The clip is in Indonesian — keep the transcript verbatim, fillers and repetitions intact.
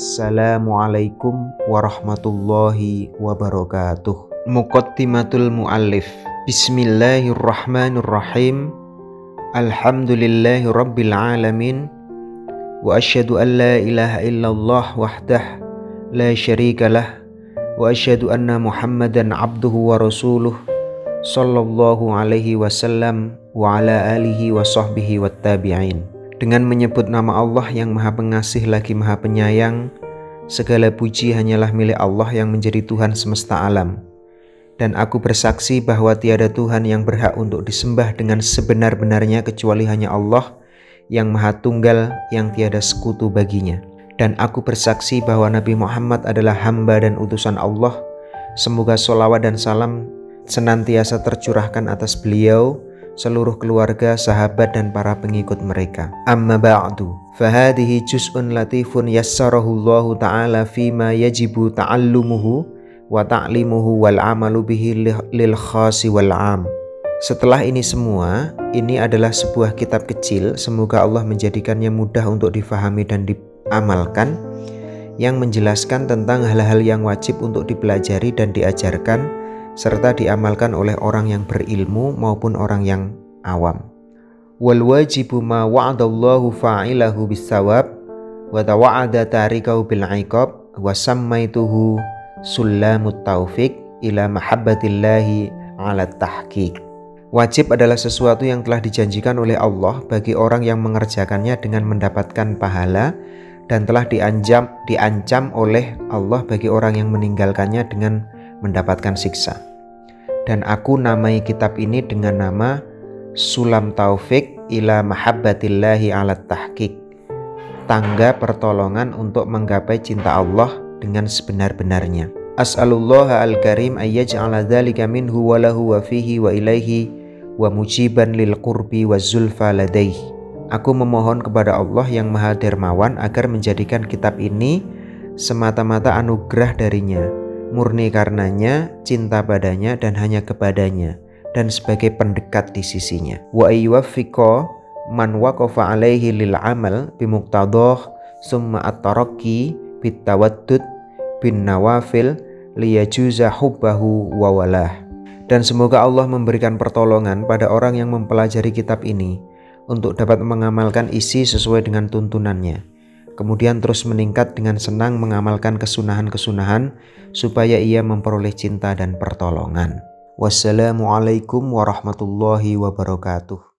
Assalamualaikum warahmatullahi wabarakatuh. Muqaddimatul muallif. Bismillahirrahmanirrahim. Alhamdulillahi rabbil alamin. Wa asyhadu an la ilaha illallah wahdah la syarikalah. Wa asyhadu anna Muhammadan abduhu wa rasuluh sallallahu alaihi wasallam wa ala alihi wa sahbihi wat tabi'in. Dengan menyebut nama Allah yang Maha Pengasih lagi Maha Penyayang, segala puji hanyalah milik Allah yang menjadi Tuhan semesta alam. Dan aku bersaksi bahwa tiada Tuhan yang berhak untuk disembah dengan sebenar-benarnya kecuali hanya Allah yang Maha Tunggal, yang tiada sekutu baginya. Dan aku bersaksi bahwa Nabi Muhammad adalah hamba dan utusan Allah. Semoga sholawat dan salam senantiasa tercurahkan atas beliau, seluruh keluarga, sahabat, dan para pengikut mereka. Amma ba'du, fahadihi juz'un latifun yassarahullahu ta'ala fima yajibu ta'allumuhu wa ta'limuhu wal amalu bihi lil khasi wal am. Setelah ini semua, ini adalah sebuah kitab kecil, semoga Allah menjadikannya mudah untuk difahami dan diamalkan, yang menjelaskan tentang hal-hal yang wajib untuk dipelajari dan diajarkan serta diamalkan oleh orang yang berilmu maupun orang yang awam. Wal wajibu ma wa'adallahu fa'ilahu bisawab wa tawa'ada tarikahu bil iqab wa sammaituhu sulamut taufiq ila mahabbatillahi ala tahqiq. Wajib adalah sesuatu yang telah dijanjikan oleh Allah bagi orang yang mengerjakannya dengan mendapatkan pahala, dan telah diancam, diancam oleh Allah bagi orang yang meninggalkannya dengan mendapatkan siksa. Dan aku namai kitab ini dengan nama Sulam Taufik ila Mahabbatillahi ala Tahqiq, tangga pertolongan untuk menggapai cinta Allah dengan sebenar-benarnya. As'alullaha al-karim ayyaj'ala dzalika minhu wa lahu wa fihi wa ilaihi wa mujiban lil qurbi wa zulfa ladaihi. Aku memohon kepada Allah yang Maha Dermawan agar menjadikan kitab ini semata-mata anugerah darinya, murni karenanya, cinta padanya dan hanya kepadanya, dan sebagai pendekat di sisinya. Wa ayyuwaffiqa man waqafa alaihi lil amal bimuqtadah summa at-taraqi bitawaddud bin nawafil liyajuza hubbahu wa walah. Dan semoga Allah memberikan pertolongan pada orang yang mempelajari kitab ini untuk dapat mengamalkan isi sesuai dengan tuntunannya, kemudian terus meningkat dengan senang mengamalkan kesunahan-kesunahan supaya ia memperoleh cinta dan pertolongan. Wassalamualaikum warahmatullahi wabarakatuh.